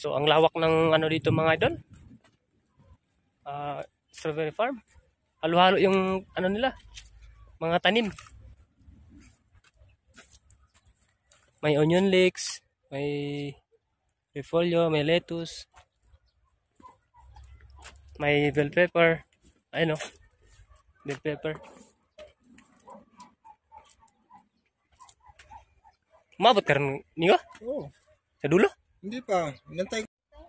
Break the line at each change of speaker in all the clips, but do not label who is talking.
So ang lawak ng ano dito mga idol. Strawberry farm. Halo-halo yung ano nila, mga tanim. May onion leeks, may repolyo, may lettuce, may bell pepper. Ayun o, bell pepper. Umabot ka rin, Nico?
Oo.
Sa dulo?
Hindi pa. Inantay.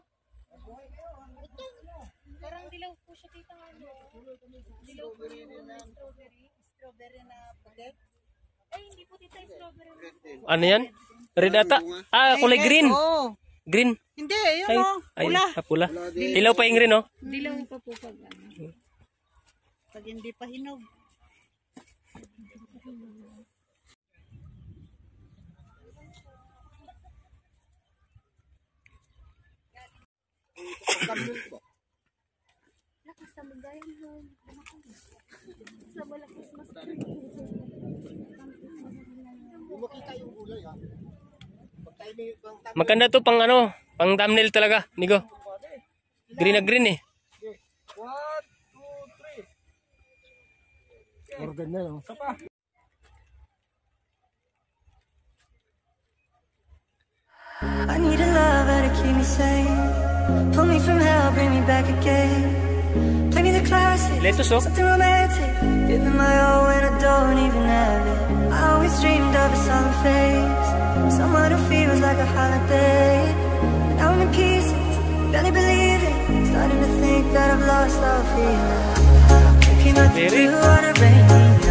Parang dilaw po siya dito nga. Dilaw po yung strawberry na puti. Ay, hindi po dito yung strawberry.
Ano yan? Red ata? Kulay green.
Oo.
Green.
Hindi, yun o.
Pula. Pula. Ilaw pa yung green, oh.
Dilaw pa po pag ano. Pag hindi pa hinog. Lakas na magayon mo. Sa malakas mas.
Makita yung gulay ha.
Maganda to pang ano, pang thumbnail talaga, Nico. Green na green eh.
1, 2, 3. Organ na no. Sapa.
I need a lover to keep me sane. Pull me from hell, bring me back again. Play me the classics,
Lettuce, oh.
something romantic. Giving my all when I don't even have it. I always dreamed of a summer phase, someone who feels like a holiday. And now I'm in pieces, barely believing, starting to think that I've lost all feeling. Drinking my blue on a rainy